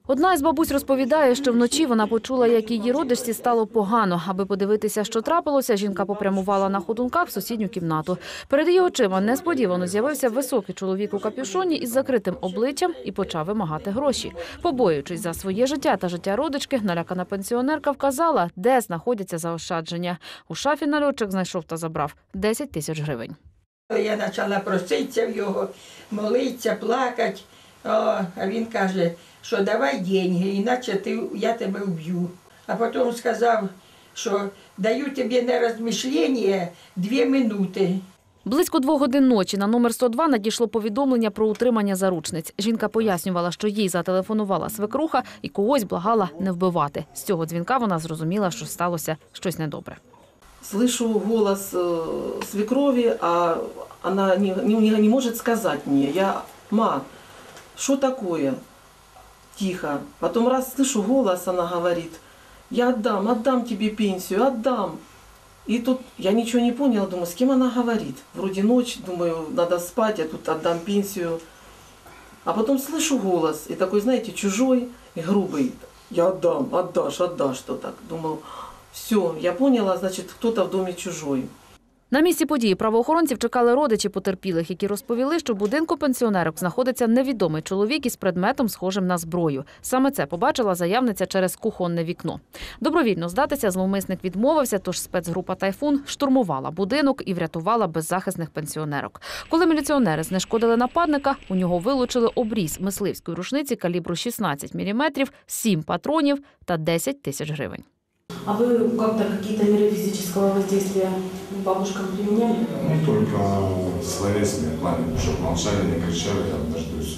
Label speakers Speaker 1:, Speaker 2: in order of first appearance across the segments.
Speaker 1: Одна із бабусь розповідає, що вночі вона почула, як її родичці стало погано. Аби подивитися, що трапилося, жінка попрямувала на ходунках в сусідню кімнату. Перед її очима несподівано з'явився високий чоловік у капюшоні із закритим обличчям і почав вимагати гроші. Побоюючись за своє життя та життя родички, налякана пенсіонерка вказала, де знаходяться заощадження. У шафі нальотчик знайшов та забрав 10 тисяч гривень.
Speaker 2: Я почала проситися в його, молитися, плакати, а він каже, що давай гроші, іначе я тебе вб'ю. А потім сказав, що даю тобі на розмішлення 2 минути.
Speaker 1: Близько 2 годин ночі на номер 102 надійшло повідомлення про утримання заручниць. Жінка пояснювала, що їй зателефонувала свекруха і когось благала не вбивати. З цього дзвінка вона зрозуміла, що сталося щось недобре.
Speaker 3: Слышу голос свекрови, а она не может сказать мне. Я: «Ма, что такое?» Тихо. Потом раз слышу голос, она говорит: «Я отдам тебе пенсию, отдам». И тут я ничего не поняла, думаю, с кем она говорит. Вроде ночь, думаю, надо спать, я тут отдам пенсию. А потом слышу голос, и такой, знаете, чужой и грубый. «Я отдам, отдашь, что так». Думаю, все, я поняла, значит, кто-то в доме чужой.
Speaker 1: На місці події правоохоронців чекали родичі потерпілих, які розповіли, що в будинку пенсіонерок знаходиться невідомий чоловік із предметом, схожим на зброю. Саме це побачила заявниця через кухонне вікно. Добровільно здатися зловмисник відмовився, тож спецгрупа «Тайфун» штурмувала будинок і врятувала беззахисних пенсіонерок. Коли міліціонери знешкодили нападника, у нього вилучили обріз мисливської рушниці калібру 16 мм, 7 патронів та 10 тисяч гривень.
Speaker 4: А вы как-то какие-то меры физического воздействия бабушкам применяли?
Speaker 5: Ну, только словесные планы, чтобы молчали, не кричали, там, дождусь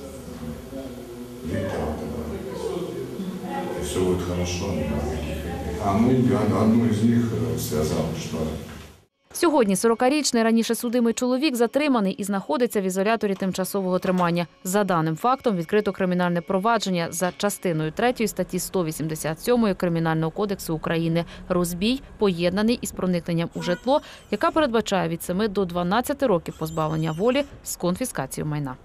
Speaker 5: Виктора тогда. И все будет хорошо. А мы одну из них связал, что...
Speaker 1: Сьогодні 40-річний раніше судимий чоловік затриманий і знаходиться в ізоляторі тимчасового тримання. За даним фактом відкрито кримінальне провадження за частиною 3 статті 187 Кримінального кодексу України «Розбій, поєднаний із проникненням у житло», яка передбачає від 7 до 12 років позбавлення волі з конфіскацією майна.